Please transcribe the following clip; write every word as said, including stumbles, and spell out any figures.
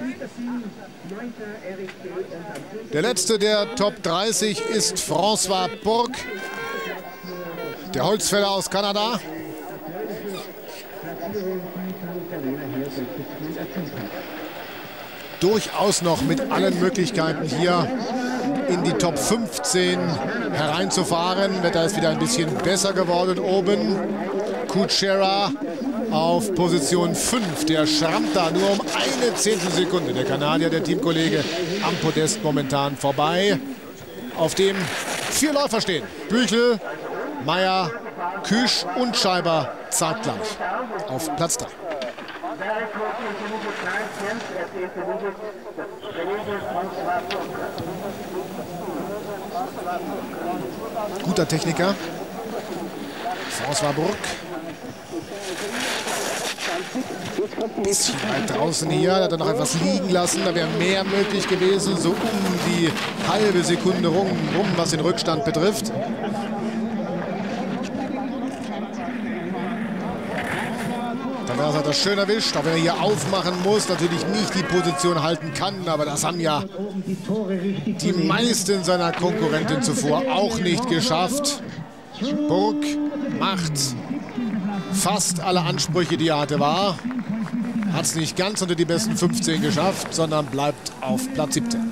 Der letzte der Top dreißig ist François Bourque, der Holzfäller aus Kanada. Durchaus noch mit allen Möglichkeiten hier in die Top fünfzehn hereinzufahren. Wetter ist wieder ein bisschen besser geworden oben. Kuchera auf Position fünf. Der schrammt da nur um eine Zehntelsekunde. Der Kanadier, der Teamkollege, am Podest momentan vorbei. Auf dem vier Läufer stehen. Büchel, Meyer, Küsch und Scheiber zeitgleich auf Platz drei. Guter Techniker. François Bourque. Bisschen weit draußen hier. Hat er noch etwas liegen lassen. Da wäre mehr möglich gewesen. So um die halbe Sekunde rum, rum was den Rückstand betrifft. Das hat er schön erwischt, auch wenn er hier aufmachen muss, natürlich nicht die Position halten kann, aber das haben ja die meisten seiner Konkurrenten zuvor auch nicht geschafft. Bourque macht fast alle Ansprüche, die er hatte, wahr. Hat es nicht ganz unter die besten fünfzehn geschafft, sondern bleibt auf Platz siebzehn.